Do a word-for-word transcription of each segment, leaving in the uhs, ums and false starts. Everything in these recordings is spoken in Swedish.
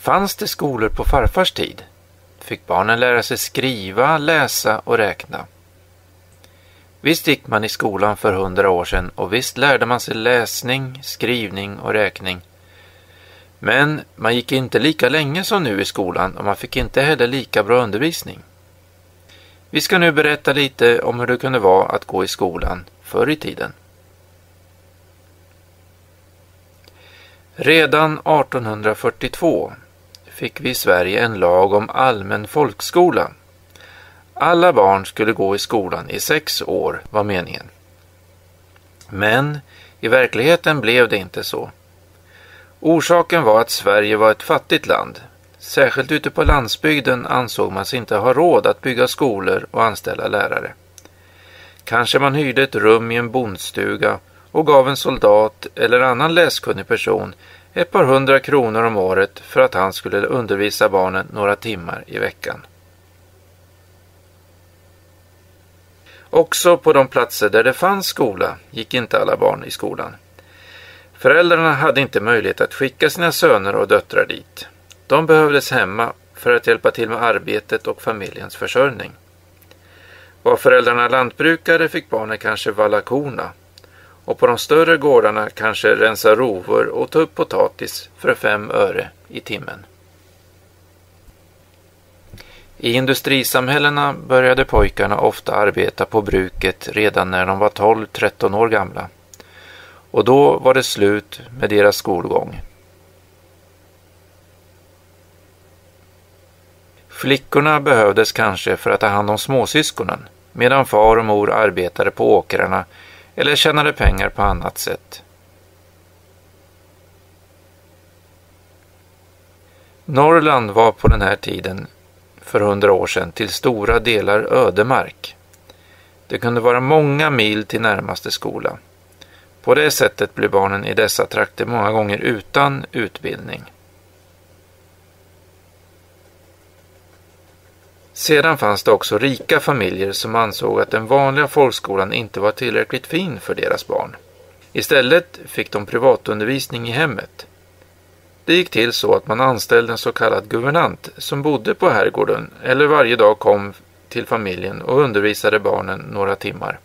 Fanns det skolor på farfars tid? Fick barnen lära sig skriva, läsa och räkna. Visst gick man i skolan för hundra år sedan och visst lärde man sig läsning, skrivning och räkning. Men man gick inte lika länge som nu i skolan och man fick inte heller lika bra undervisning. Vi ska nu berätta lite om hur det kunde vara att gå i skolan förr i tiden. Redan artonhundrafyrtiotvå fick vi i Sverige en lag om allmän folkskola. Alla barn skulle gå i skolan i sex år var meningen. Men i verkligheten blev det inte så. Orsaken var att Sverige var ett fattigt land. Särskilt ute på landsbygden ansåg man sig inte ha råd att bygga skolor och anställa lärare. Kanske man hyrde ett rum i en bondstuga och gav en soldat eller annan läskunnig person ett par hundra kronor om året för att han skulle undervisa barnen några timmar i veckan. Också på de platser där det fanns skola gick inte alla barn i skolan. Föräldrarna hade inte möjlighet att skicka sina söner och döttrar dit. De behövdes hemma för att hjälpa till med arbetet och familjens försörjning. Var föräldrarna lantbrukare fick barnen kanske valla korna. Och på de större gårdarna kanske rensa rovor och ta upp potatis för fem öre i timmen. I industrisamhällena började pojkarna ofta arbeta på bruket redan när de var tolv tretton år gamla. Och då var det slut med deras skolgång. Flickorna behövdes kanske för att ta hand om småsyskonen, medan far och mor arbetade på åkrarna eller tjänade pengar på annat sätt. Norrland var på den här tiden, för hundra år sedan, till stora delar ödemark. Det kunde vara många mil till närmaste skola. På det sättet blev barnen i dessa trakter många gånger utan utbildning. Sedan fanns det också rika familjer som ansåg att den vanliga folkskolan inte var tillräckligt fin för deras barn. Istället fick de privatundervisning i hemmet. Det gick till så att man anställde en så kallad guvernant som bodde på herrgården eller varje dag kom till familjen och undervisade barnen några timmar.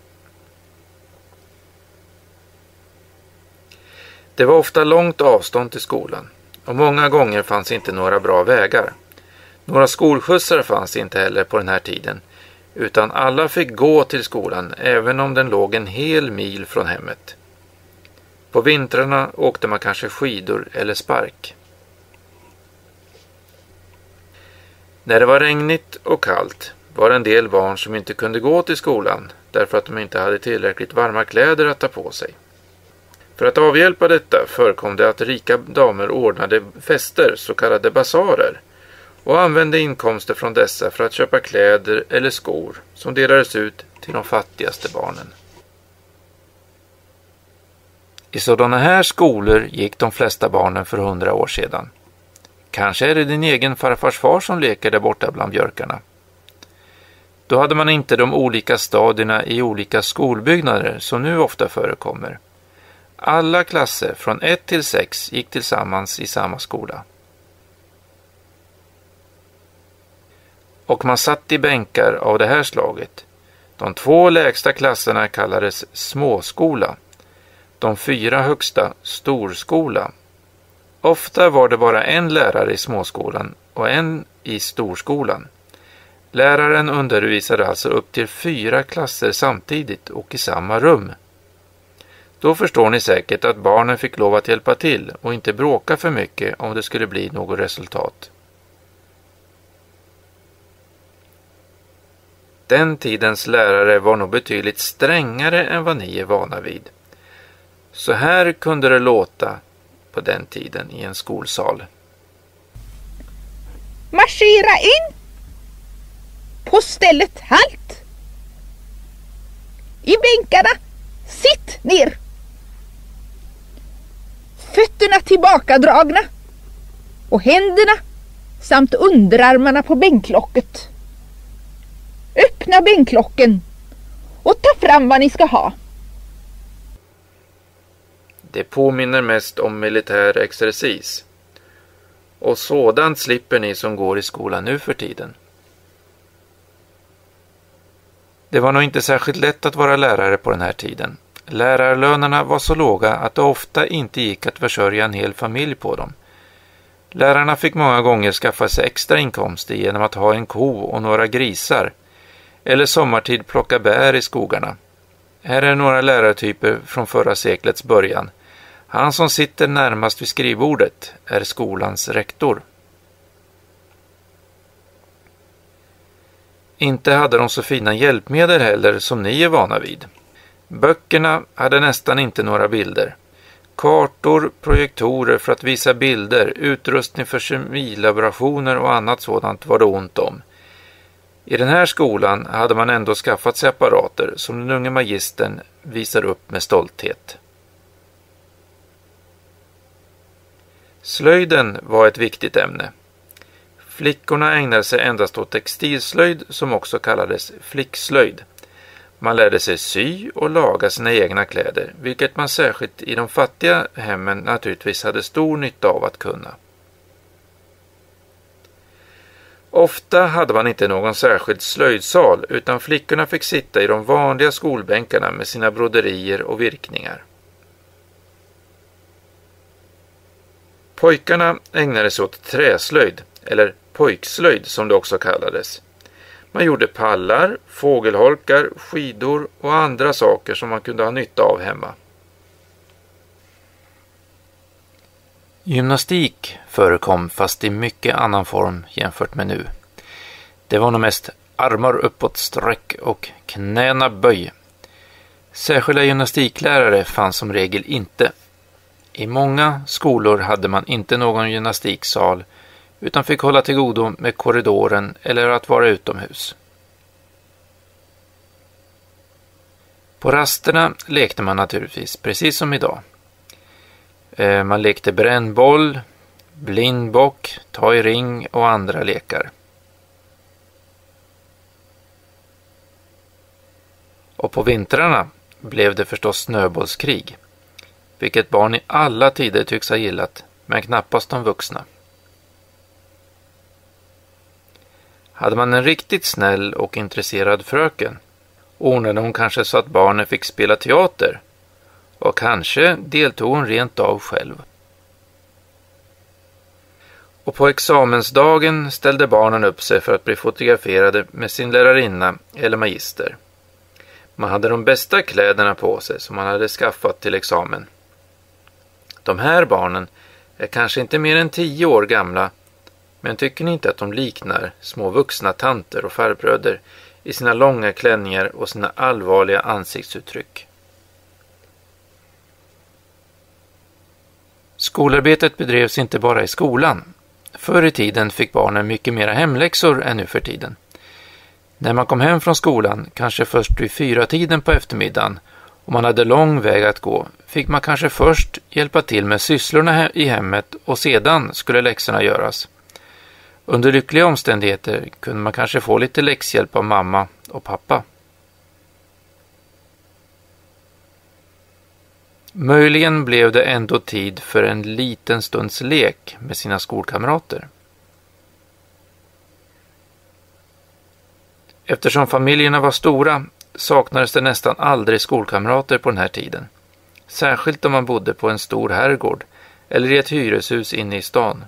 Det var ofta långt avstånd till skolan och många gånger fanns inte några bra vägar. Några skolskjutsar fanns inte heller på den här tiden, utan alla fick gå till skolan även om den låg en hel mil från hemmet. På vintrarna åkte man kanske skidor eller spark. När det var regnigt och kallt var det en del barn som inte kunde gå till skolan därför att de inte hade tillräckligt varma kläder att ta på sig. För att avhjälpa detta förekom det att rika damer ordnade fester, så kallade basarer, och använde inkomster från dessa för att köpa kläder eller skor som delades ut till de fattigaste barnen. I sådana här skolor gick de flesta barnen för hundra år sedan. Kanske är det din egen farfars far som leker där borta bland björkarna. Då hade man inte de olika stadierna i olika skolbyggnader som nu ofta förekommer. Alla klasser från ett till sex gick tillsammans i samma skola. Och man satt i bänkar av det här slaget. De två lägsta klasserna kallades småskola. De fyra högsta storskola. Ofta var det bara en lärare i småskolan och en i storskolan. Läraren undervisade alltså upp till fyra klasser samtidigt och i samma rum. Då förstår ni säkert att barnen fick lov att hjälpa till och inte bråka för mycket om det skulle bli något resultat. Den tidens lärare var nog betydligt strängare än vad ni är vana vid. Så här kunde det låta på den tiden i en skolsal. Marschera in! På stället halt! I bänkarna, sitt ner! Fötterna tillbakadragna och händerna samt underarmarna på bänklocket. Öppna bänklocken och ta fram vad ni ska ha. Det påminner mest om militär exercis. Och sådant slipper ni som går i skolan nu för tiden. Det var nog inte särskilt lätt att vara lärare på den här tiden. Lärarlönerna var så låga att det ofta inte gick att försörja en hel familj på dem. Lärarna fick många gånger skaffa sig extra inkomster genom att ha en ko och några grisar, eller sommartid plocka bär i skogarna. Här är några lärartyper från förra seklets början. Han som sitter närmast vid skrivbordet är skolans rektor. Inte hade de så fina hjälpmedel heller som ni är vana vid. Böckerna hade nästan inte några bilder. Kartor, projektorer för att visa bilder, utrustning för kemilaborationer och annat sådant var det ont om. I den här skolan hade man ändå skaffat sig apparater som den unge magistern visar upp med stolthet. Slöjden var ett viktigt ämne. Flickorna ägnade sig endast åt textilslöjd som också kallades flickslöjd. Man lärde sig sy och laga sina egna kläder, vilket man särskilt i de fattiga hemmen naturligtvis hade stor nytta av att kunna. Ofta hade man inte någon särskild slöjdsal utan flickorna fick sitta i de vanliga skolbänkarna med sina broderier och virkningar. Pojkarna ägnade sig åt träslöjd, eller pojkslöjd som det också kallades. Man gjorde pallar, fågelholkar, skidor och andra saker som man kunde ha nytta av hemma. Gymnastik förekom fast i mycket annan form jämfört med nu. Det var nog mest armar uppåt sträck och knäna böj. Särskilda gymnastiklärare fanns som regel inte. I många skolor hade man inte någon gymnastiksal utan fick hålla till godo med korridoren eller att vara utomhus. På rasterna lekte man naturligtvis, precis som idag. Man lekte brännboll, blindbock, ta i ring och andra lekar. Och på vintrarna blev det förstås snöbollskrig, vilket barn i alla tider tycks ha gillat, men knappast de vuxna. Hade man en riktigt snäll och intresserad fröken ordnade hon kanske så att barnen fick spela teater och kanske deltog hon rent av själv. Och på examensdagen ställde barnen upp sig för att bli fotograferade med sin lärarinna eller magister. Man hade de bästa kläderna på sig som man hade skaffat till examen. De här barnen är kanske inte mer än tio år gamla, men tycker ni inte att de liknar små vuxna tanter och farbröder i sina långa klänningar och sina allvarliga ansiktsuttryck? Skolarbetet bedrevs inte bara i skolan. Förr i tiden fick barnen mycket mera hemläxor än nu för tiden. När man kom hem från skolan, kanske först vid fyra tiden på eftermiddagen, och man hade lång väg att gå, fick man kanske först hjälpa till med sysslorna i hemmet och sedan skulle läxorna göras. Under lyckliga omständigheter kunde man kanske få lite läxhjälp av mamma och pappa. Möjligen blev det ändå tid för en liten stunds lek med sina skolkamrater. Eftersom familjerna var stora saknades det nästan aldrig skolkamrater på den här tiden. Särskilt om man bodde på en stor herrgård eller i ett hyreshus inne i stan.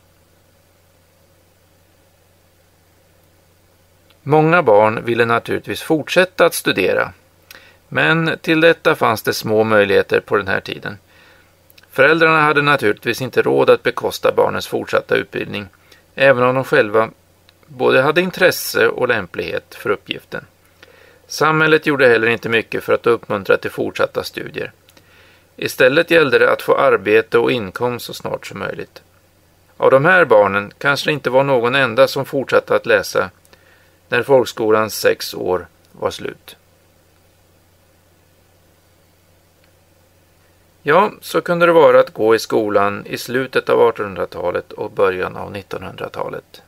Många barn ville naturligtvis fortsätta att studera, men till detta fanns det små möjligheter på den här tiden. Föräldrarna hade naturligtvis inte råd att bekosta barnens fortsatta utbildning, även om de själva både hade intresse och lämplighet för uppgiften. Samhället gjorde heller inte mycket för att uppmuntra till fortsatta studier. Istället gällde det att få arbete och inkomst så snart som möjligt. Av de här barnen kanske det inte var någon enda som fortsatte att läsa när folkskolans sex år var slut. Ja, så kunde det vara att gå i skolan i slutet av artonhundratalet och början av nittonhundratalet.